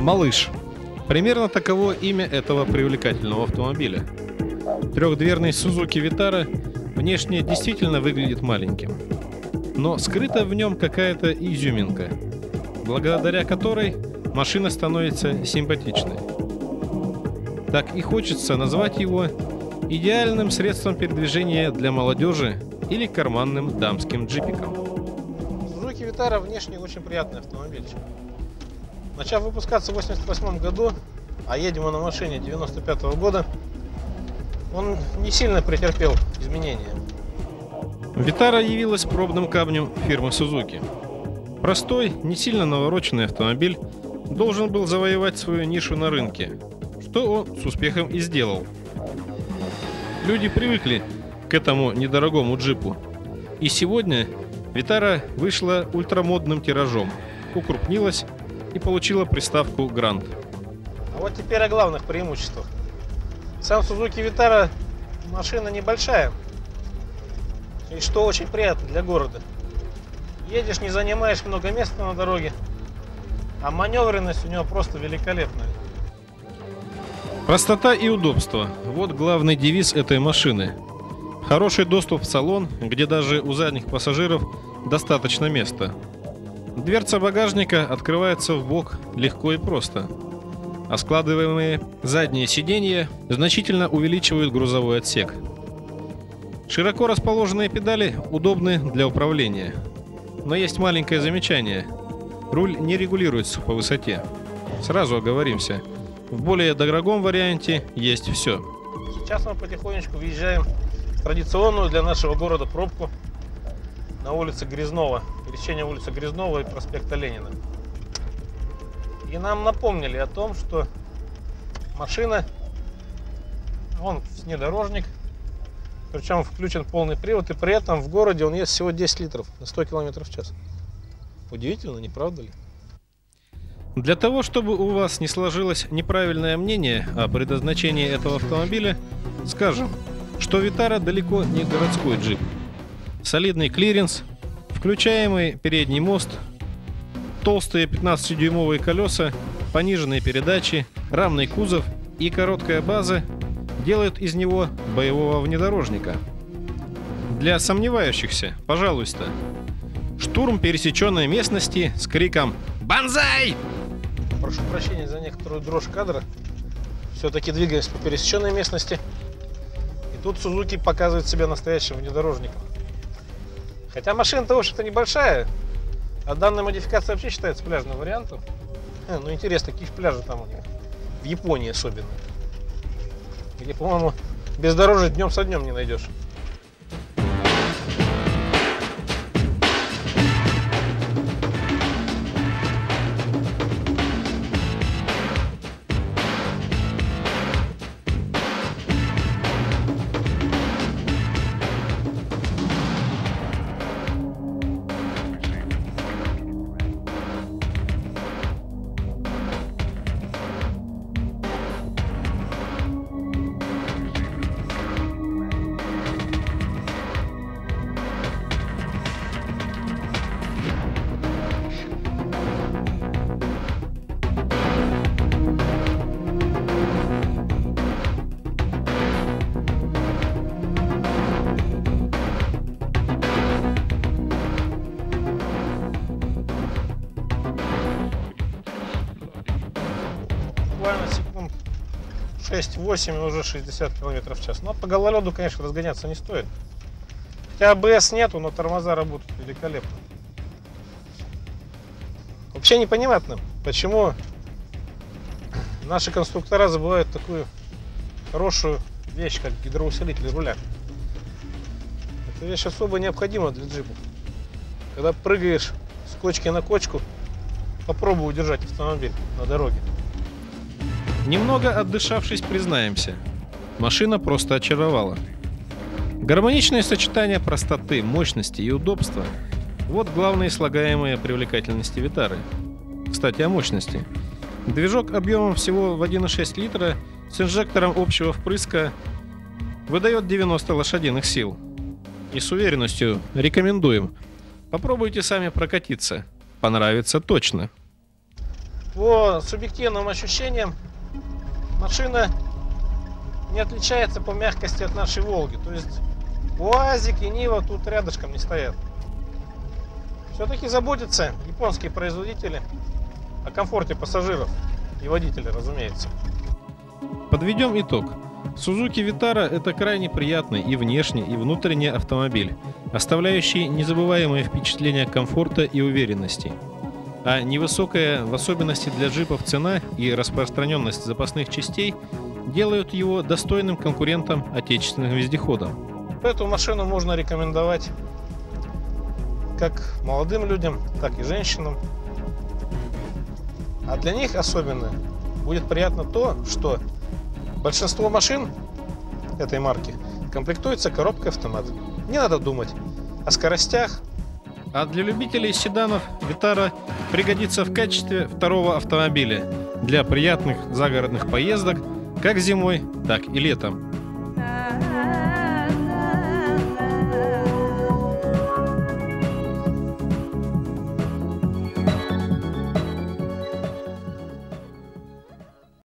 Малыш. Примерно таково имя этого привлекательного автомобиля. Трехдверный Suzuki Vitara внешне действительно выглядит маленьким. Но скрыта в нем какая-то изюминка, благодаря которой машина становится симпатичной. Так и хочется назвать его идеальным средством передвижения для молодежи или карманным дамским джипиком. Suzuki Vitara внешне очень приятный автомобильчик. Начав выпускаться в 1988 году, а едем мы на машине 1995 года, он не сильно претерпел изменения. Vitara явилась пробным камнем фирмы Suzuki. Простой, не сильно навороченный автомобиль должен был завоевать свою нишу на рынке, что он с успехом и сделал. Люди привыкли к этому недорогому джипу, и сегодня Vitara вышла ультрамодным тиражом, укрупнилась и получила приставку Grand. А вот теперь о главных преимуществах. Сам Suzuki Vitara машина небольшая, и что очень приятно для города. Едешь, не занимаешь много места на дороге, а маневренность у него просто великолепная. Простота и удобство – вот главный девиз этой машины. Хороший доступ в салон, где даже у задних пассажиров достаточно места. Дверца багажника открывается вбок легко и просто, а складываемые задние сиденья значительно увеличивают грузовой отсек. Широко расположенные педали удобны для управления. Но есть маленькое замечание. Руль не регулируется по высоте. Сразу оговоримся. В более дорогом варианте есть все. Сейчас мы потихонечку въезжаем в традиционную для нашего города пробку на улице Грязнова. Пересечение улицы Грязнова и проспекта Ленина. И нам напомнили о том, что машина, он внедорожник, причем включен полный привод, и при этом в городе он ест всего 10 литров на 100 км в час. Удивительно, не правда ли? Для того, чтобы у вас не сложилось неправильное мнение о предназначении этого автомобиля, скажем, что Vitara далеко не городской джип. Солидный клиренс, включаемый передний мост, толстые 15-дюймовые колеса, пониженные передачи, рамный кузов и короткая база делают из него боевого внедорожника. Для сомневающихся, пожалуйста, штурм пересеченной местности с криком «Бонзай!». Прошу прощения за некоторую дрожь кадра. Все-таки двигаемся по пересеченной местности. И тут Suzuki показывает себя настоящим внедорожником. Хотя машина-то, в общем-то, небольшая. А данная модификация вообще считается пляжным вариантом. Ну, интересно, какие пляжи там у них. В Японии особенно. Где, по-моему, бездорожье днем со днем не найдешь. Буквально секунд 6-8 и уже 60 км в час. Но по гололеду, конечно, разгоняться не стоит. Хотя АБС нету, но тормоза работают великолепно. Вообще непонятно, почему наши конструктора забывают такую хорошую вещь, как гидроусилитель руля. Эта вещь особо необходима для джипов. Когда прыгаешь с кочки на кочку, попробуй удержать автомобиль на дороге. Немного отдышавшись, признаемся, машина просто очаровала. Гармоничное сочетание простоты, мощности и удобства – вот главные слагаемые привлекательности Vitara. Кстати, о мощности. Движок объемом всего в 1,6 литра с инжектором общего впрыска выдает 90 лошадиных сил. И с уверенностью рекомендуем. Попробуйте сами прокатиться. Понравится точно. По субъективным ощущениям машина не отличается по мягкости от нашей Волги. То есть УАЗик и Нива тут рядышком не стоят. Все-таки заботятся японские производители о комфорте пассажиров и водителей, разумеется. Подведем итог. Suzuki Vitara – это крайне приятный и внешний, и внутренний автомобиль, оставляющий незабываемые впечатления комфорта и уверенности. А невысокая, в особенности для джипов, цена и распространенность запасных частей делают его достойным конкурентом отечественным вездеходам. Эту машину можно рекомендовать как молодым людям, так и женщинам. А для них особенно будет приятно то, что большинство машин этой марки комплектуется коробкой автомат. Не надо думать о скоростях. А для любителей седанов Vitara пригодится в качестве второго автомобиля для приятных загородных поездок как зимой, так и летом.